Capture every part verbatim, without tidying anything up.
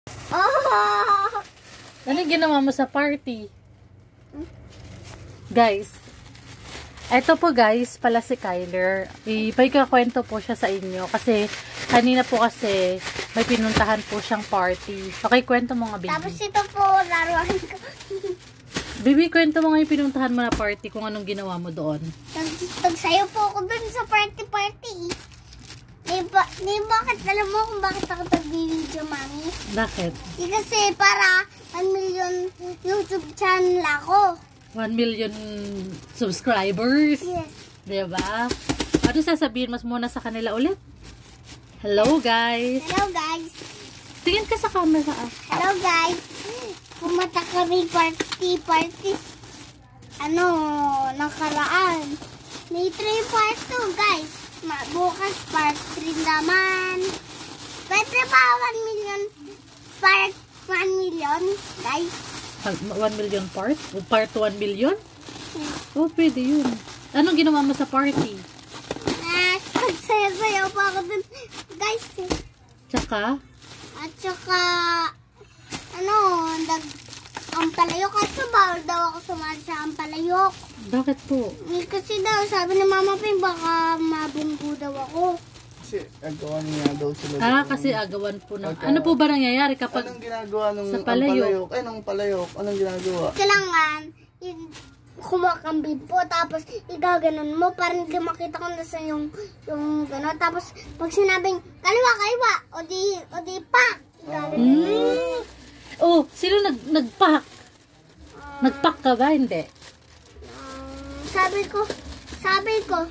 Oh! Anong ginawa mo sa party? Guys, eto po guys, pala si Kyler. Ipagkakwento po siya sa inyo kasi kanina po kasi may pinuntahan po siyang party. Okay, kwento mo nga, baby. Tapos ito po, laruan ko. Baby, kwento mo nga yung pinuntahan mo na party kung anong ginawa mo doon. Nagsayo po ako dun sa party-party. Di ba, di bakit alam mo kung bakit ako nag-video, mami? Bakit? Di kasi para one million YouTube channel ako. one million subscribers. Yes. Diba? Ano sasabihin mas muna sa kanila ulit? Hello, guys. Hello, guys. Tingin ka sa camera. Ah. Hello, guys. Pumunta kami party-party. Ano, nakaraan. May three part two, guys. Bukas part three naman. Pwede pa one million part one million, guys. one million part? O part one million? Hmm. Oh, pwede yun. Anong ginawa mo sa party? Ah, sayo-sayo pa ako dun, guys. Tsaka? At saka, ano, nag, ang palayok. Kasi bawal daw ako sumali sa ang palayok. Bakit po? Eh, kasi daw, sabi ng mama pa, baka mabunggo daw ako. Kasi agawan niya daw sila. Ah, doon. kasi agawan po na. Agka- Ano po ba nangyayari kapag... Anong ginagawa nung sa ang palayok? palayok? Ay, nung palayok. Anong ginagawa? Kailangan, yung kumakambid po, tapos igaganon mo, parang hindi makita ko nasa yung, yung gano'n. Tapos, pag sinabing, kaliwa, kaliwa, o di, o di, pak! Gaganon. Hmm. Oh, sino nag nagpack? Nagpack ka ba? Hindi. Um, sabi ko, sabi ko,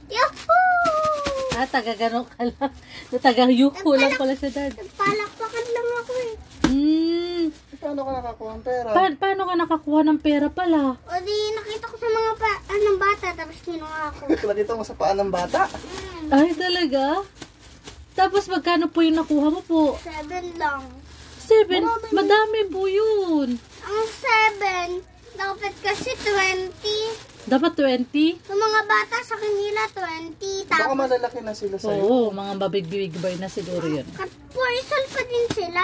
yuhuu! Ah, taga-gano ka lang. Taga-yuko lang pala siya, dad. Palakpakan lang ako eh. Hmm. Paano ka nakakuha ng pera? Pa paano ka nakakuha ng pera pala? O di, nakita ko sa mga pa, anong bata, tapos kinuha ako. Nakita mo sa paan ng bata? Hmm, Ay, talaga? Tapos magkano po yung nakuha mo po? seven lang. Seven? Madami po yun. Ang seven, dapat kasi twenty. Dapat twenty? Yung mga bata sa kanila, twenty. Baka Tapos, malalaki na sila sa'yo. Oo, mga babig-big-boy na siguro yun. kat-porsal pa din sila.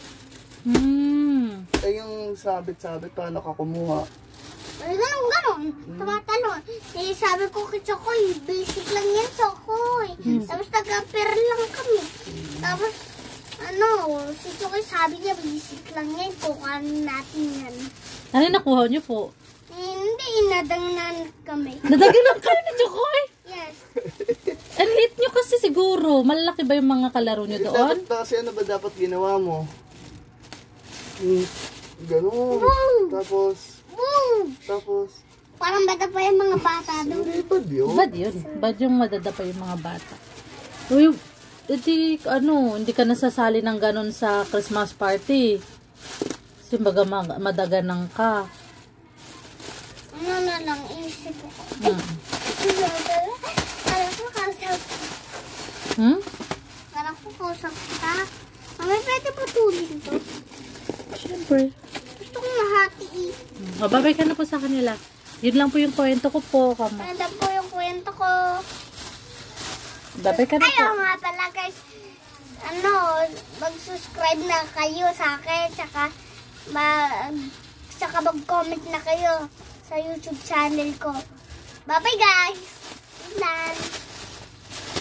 Hmm. Eh, yung sabit-sabit, paano ka kumuha? Ay, ganun, ganun. Tumatalon. Eh, sabi ko kay Chokoy, basic lang yan, Chokoy. Tapos taga-pair lang kami. Tapos, ano, si Chokoy sabi niya, basic lang yan. Kukanin natin yan. Ano yung nakuha niyo po? Eh, hindi, inadangnan kami. Nadagalan kayo ni Chokoy? Yes. Ang liit nyo kasi siguro. Malalaki ba yung mga kalaro nyo Eh, doon? dapat kasi ano ba dapat ginawa mo? Hmm, ganun. Wow! Tapos, Boom! tapos, Parang bata pa yung mga bata doon. hindi pa yun. Bad yun. Bad yung madada pa yung mga bata. Uy, hindi, ano, hindi ka nasasali ng ganun sa Christmas party. Kasi baga mag- madaganang ka. Ano na lang, isip ko. Hmm? Parang ko kausap. Hmm? Parang ko kausap kita. Mami, pwede pa tulin to? Siyempre. Gusto kong mahati eh. Hmm. O, babay ka na po sa kanila. Yun lang po yung kwento ko po. Kama. Ano po yung kwento ko? Babay ka na po. Ayaw nga pala guys. Ano, mag-subscribe na kayo sa akin. Tsaka, mag, tsaka mag-comment na kayo sa YouTube channel ko. Bye-bye guys! Good night!